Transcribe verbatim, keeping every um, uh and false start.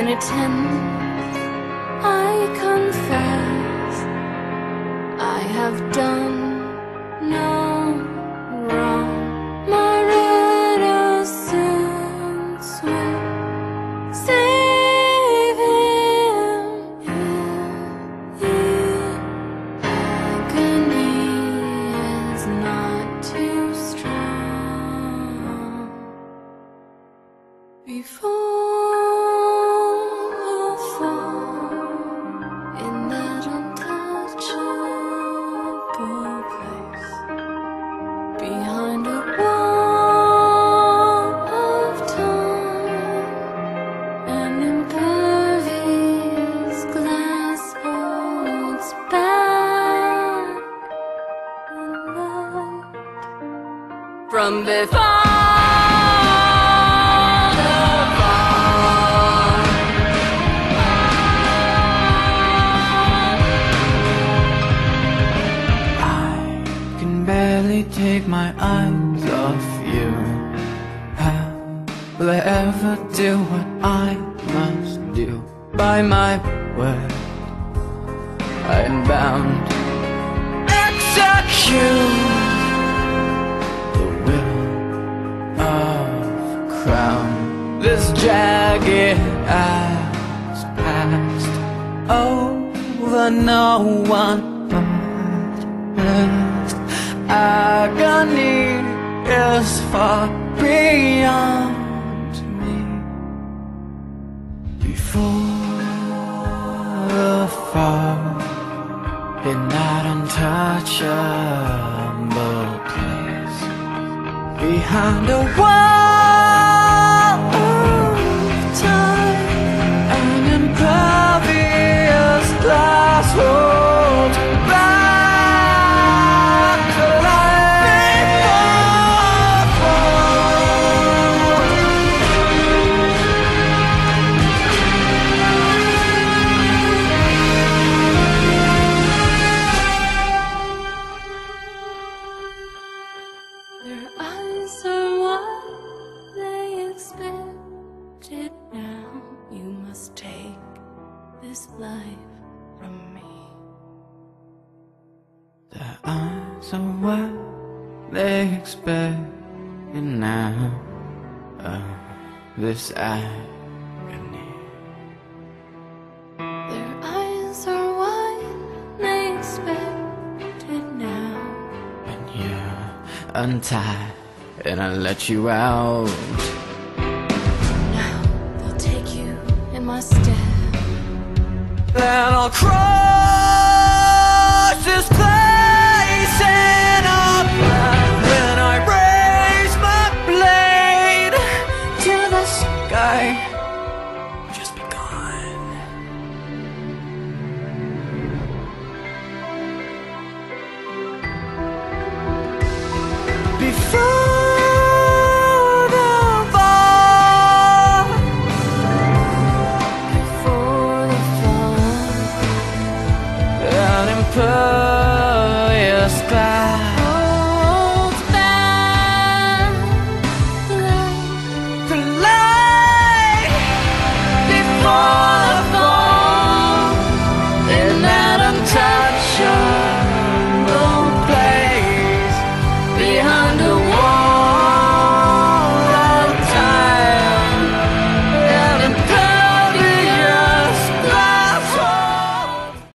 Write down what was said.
penitent, I confess I have done no wrong. My reticence will save him. The agony is not too strong. Before from before the fall, I can barely take my eyes off you. How will I ever do what I must do? By my word, I am bound to execute crown this jagged as past over no one but agony is far beyond me. Before the fall in that untouchable place, behind a wall glass holds back to life before. their eyes are what they expected. Now you must take this life from me. Their eyes are what they expect, and now oh, this agony. Their eyes are what they expected now. And you untie, and I let you out. Now they'll take you in my stead. Then I'll cross this place in a path. When I raise my blade to the sky, just be gone. Before the fall, Before the fall, an impervious glass